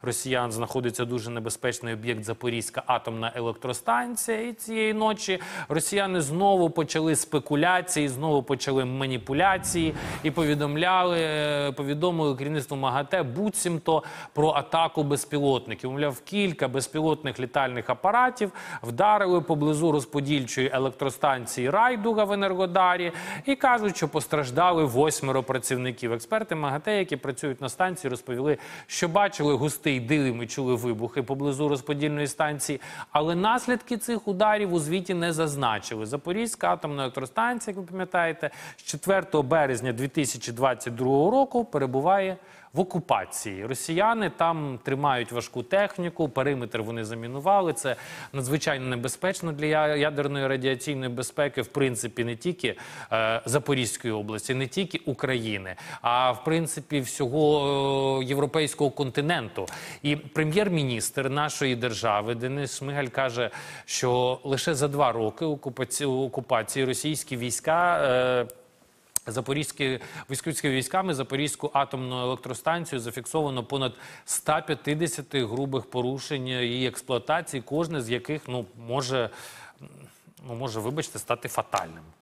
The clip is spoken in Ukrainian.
росіян знаходиться дуже небезпечний об'єкт Запорізька атомна електростанція. І цієї ночі росіяни знову почали спекуляції, знову почали маніпуляції і повідомили керівництву МАГАТЕ буцімто про атаку безпілотників. Мовляв, кілька безпілотних літальних апаратів вдарили поблизу розподільчої електростанції Райдуга в Енергодарі і кажуть, що постраждали 8 працівників. Експерти МАГАТЕ, які працюють на станції, розповіли, що бачили густий дим і чули вибухи поблизу розподільної станції, але наслідки цих ударів у звіті не зазначили. Запорізька атомна електростанція, як ви пам'ятаєте, з 4 березня 2022 року перебуває в окупації. Росіяни там тримають важку техніку, периметр вони замінували. Це надзвичайно небезпечно для ядерної радіаційної безпеки, в принципі, не тільки Запорізької області, не тільки України, а в принципі всього європейського континенту. І прем'єр-міністр нашої держави Денис Шмигаль каже, що лише за 2 роки окупації російські війська військовими військами Запорізьку атомну електростанцію зафіксовано понад 150 грубих порушень її експлуатації, кожне з яких може, вибачте, стати фатальним.